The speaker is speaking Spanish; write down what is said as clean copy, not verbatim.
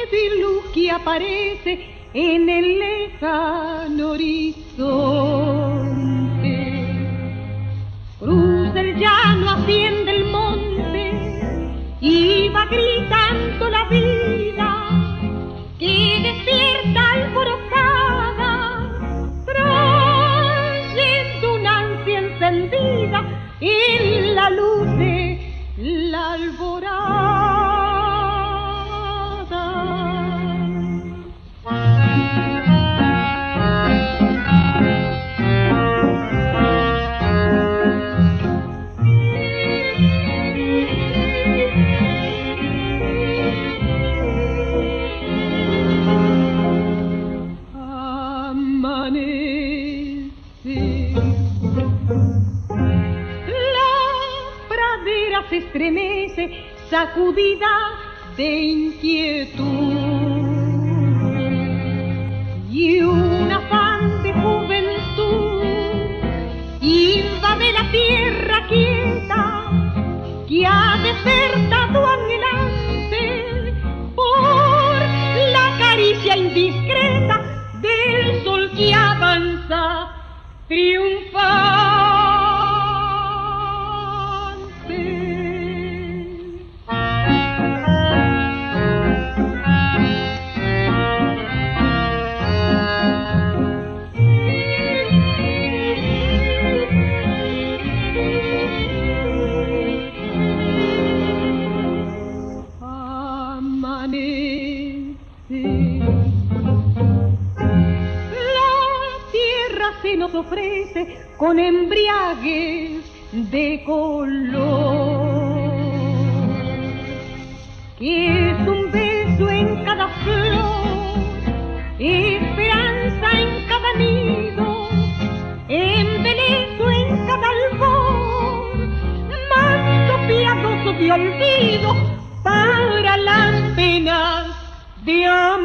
débil luz que aparece en el lejano horizonte. Cruza el llano, asciende el monte y va gritando la vida que despierta alborozada, trayendo una ansia encendida en la luz de la alborada. Se estremece sacudida de inquietud y un afán de juventud invade la tierra quieta que ha despertado anhelante por la caricia indiscreta del sol que avanza triunfante. Se nos ofrece con embriaguez de color, que es un beso en cada flor, esperanza en cada nido, embelezo en cada albor, manto piadoso de olvido para las penas de amor.